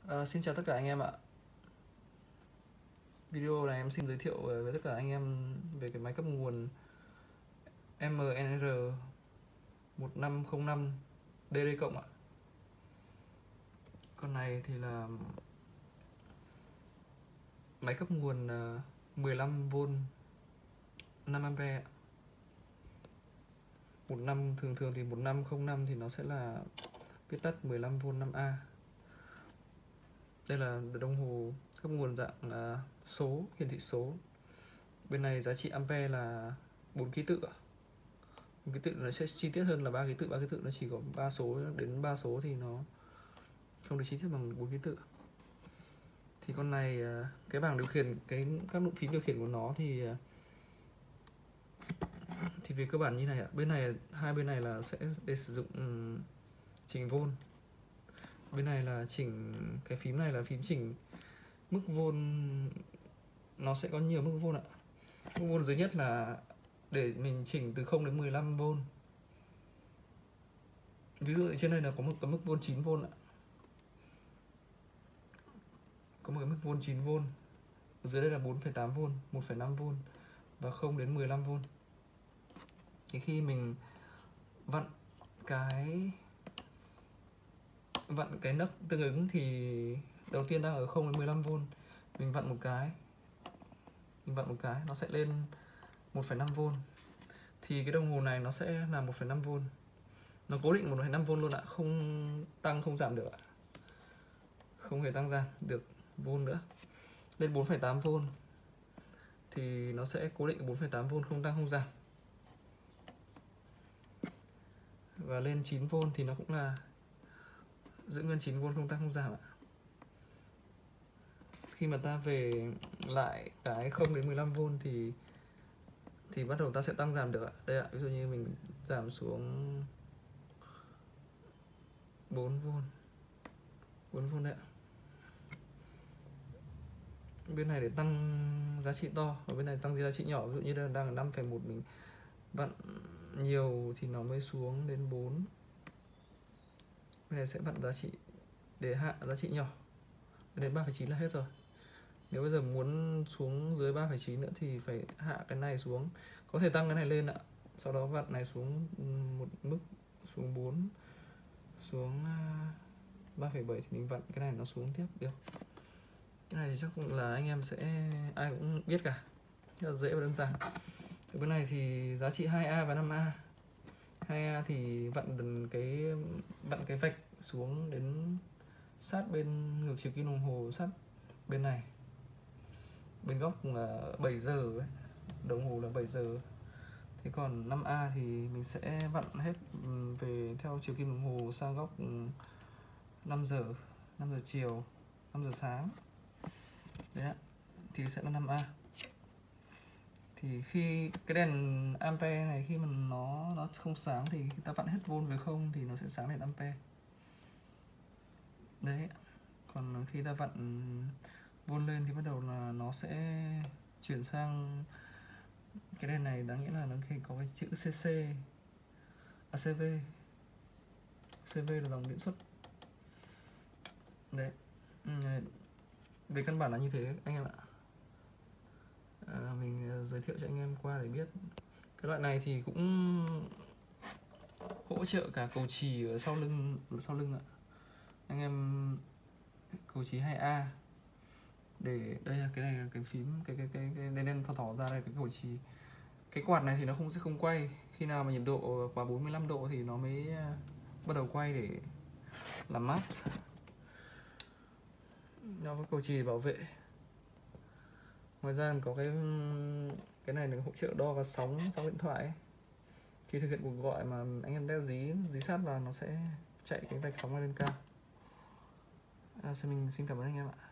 Xin chào tất cả anh em ạ. Video này em xin giới thiệu với tất cả anh em về cái máy cấp nguồn MNR 1505 DD cộng ạ. Con này thì là máy cấp nguồn 15V 5A ạ. 15 thường thì 1505 thì nó sẽ là viết tắt 15V 5A. Đây là đồng hồ cấp nguồn dạng số, hiển thị số. Bên này giá trị ampere là 4 ký tự. 4 ký tự nó sẽ chi tiết hơn là 3 ký tự. 3 ký tự nó chỉ có 3 số đến 3 số thì nó không được chi tiết bằng 4 ký tự. Thì con này cái bảng điều khiển, các nút phím điều khiển của nó thì về cơ bản như này ạ. Bên này, hai bên này là sẽ để sử dụng chỉnh vôn. Bên này là chỉnh, cái phím này là phím chỉnh mức vôn. Nó sẽ có nhiều mức vôn ạ. Mức vôn dưới nhất là để mình chỉnh từ 0 đến 15V. Ví dụ trên đây là có một cái mức vôn 9V ạ. Có một cái mức vôn 9V. Dưới đây là 4,8V, 1,5V và 0 đến 15V. Thì khi mình vặn cái nấc tương ứng thì đầu tiên đang ở 0 đến 15V, mình vặn một cái nó sẽ lên 1,5V. Thì cái đồng hồ này nó sẽ là 1,5V. Nó cố định 1,5V luôn ạ, không tăng không giảm được ạ. Không hề tăng giảm được vôn nữa. Lên 4,8V thì nó sẽ cố định 4,8V, không tăng không giảm. Và lên 9V thì nó cũng là giữ nguyên 9V, không tăng không giảm ạ. Khi mà ta về lại cái 0 đến 15V thì bắt đầu ta sẽ tăng giảm được ạ. Đây ạ, ví dụ như mình giảm xuống 4V đây ạ. Bên này để tăng giá trị to, và bên này tăng giá trị nhỏ. Ví dụ như đang ở 5,1, mình vặn nhiều thì nó mới xuống đến 4. Bên này sẽ vặn giá trị để hạ giá trị nhỏ đến 3,9 là hết rồi. Nếu bây giờ muốn xuống dưới 3,9 nữa thì phải hạ cái này xuống. Có thể tăng cái này lên ạ. Sau đó vặn này xuống một mức, xuống 4, xuống 3,7 thì mình vặn cái này nó xuống tiếp được. Cái này thì chắc cũng là anh em sẽ ai cũng biết cả, rất là dễ và đơn giản. Ở bên này thì giá trị 2A và 5A. 2A thì vặn cái vạch xuống đến sát bên ngược chiều kim đồng hồ, sát bên này, bên góc là 7 giờ ấy. Đồng hồ là 7 giờ. Thế còn 5A thì mình sẽ vặn hết về theo chiều kim đồng hồ sang góc 5 giờ chiều, 5 giờ sáng. Đấy ạ. Thì sẽ là 5A. Thì khi cái đèn ampere này khi mà nó không sáng thì khi ta vặn hết vôn về 0 thì nó sẽ sáng đèn ampere. Đấy. Còn khi ta vặn vôn lên thì bắt đầu là nó sẽ chuyển sang cái đèn này, đáng nghĩa là nó có cái chữ CC, CV. CV là dòng điện xuất. Đấy. Về căn bản là như thế anh em ạ. Mình giới thiệu cho anh em qua để biết. Cái loại này thì cũng hỗ trợ cả cầu chì ở sau lưng ạ. Anh em cầu chì 2A. Để đây là cái này là cái phím, cái đen thỏ ra đây, cái cầu chì. Cái quạt này thì nó sẽ không quay. Khi nào mà nhiệt độ quá 45 độ thì nó mới bắt đầu quay để làm mát. Nó có cầu chì bảo vệ. Ngoài ra có cái này là hỗ trợ đo và sóng điện thoại ấy. Khi thực hiện cuộc gọi mà anh em đeo dí sát vào nó sẽ chạy cái vạch sóng lên cao. Mình xin cảm ơn anh em ạ.